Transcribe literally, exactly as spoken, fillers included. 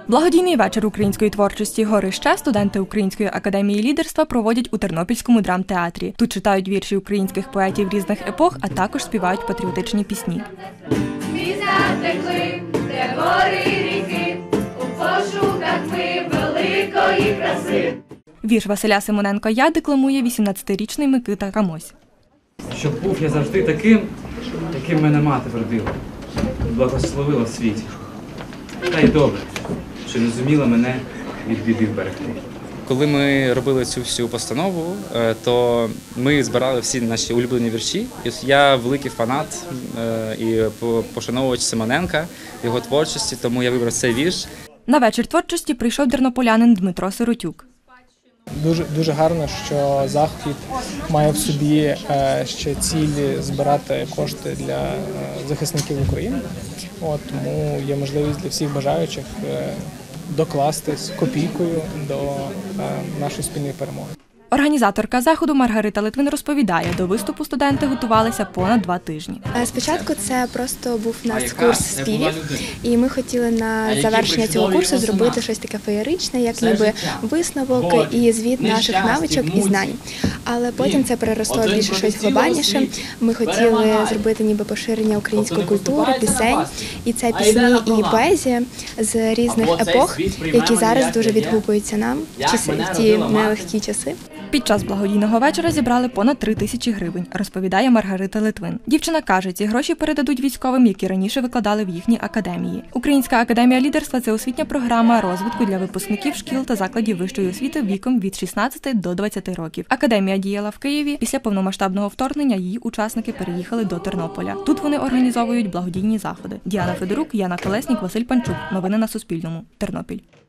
Благодійний вечір української творчості «Горище» студенти Української академії лідерства проводять у Тернопільському драмтеатрі. Тут читають вірші українських поетів різних епох, а також співають патріотичні пісні. Міста текли, де гори ріки, у пошуках ми великої краси. Вірш Василя Симоненка «Я» декламує вісімнадцятирічний Микита Камось. Щоб був я завжди таким, яким мене мати вродила, благословила в світі. Та й добре, що не зуміла мене від біди вберегти. Коли ми робили цю всю постанову, то ми збирали всі наші улюблені вірші. Я великий фанат і пошановувач Симоненка, його творчості, тому я вибрав цей вірш. На вечір творчості прийшов тернополянин Дмитро Сиротюк. Дуже, дуже гарно, що захід має в собі ще цілі збирати кошти для захисників України. От, тому є можливість для всіх бажаючих докластись копійкою до нашої спільної перемоги. Організаторка заходу Маргарита Литвин розповідає, до виступу студенти готувалися понад два тижні. Спочатку це просто був у нас курс співів, і ми хотіли на завершення цього курсу зробити щось таке феєричне, як ніби висновок і звіт наших навичок і знань. Але потім це переросло більше щось глобальніше. Ми хотіли зробити ніби поширення української культури, пісень, і це пісні і поезія з різних епох, які зараз дуже відгукуються нам в часи, в ті нелегкі часи. Під час благодійного вечора зібрали понад три тисячі гривень, розповідає Маргарита Литвин. Дівчина каже, ці гроші передадуть військовим, які раніше викладали в їхній академії. Українська академія лідерства – це освітня програма розвитку для випускників шкіл та закладів вищої освіти віком від шістнадцяти до двадцяти років. Академія діяла в Києві. Після повномасштабного вторгнення її учасники переїхали до Тернополя. Тут вони організовують благодійні заходи. Діана Федорук, Яна Колеснік, Василь Панчук. Новини на Суспільному. Тернопіль.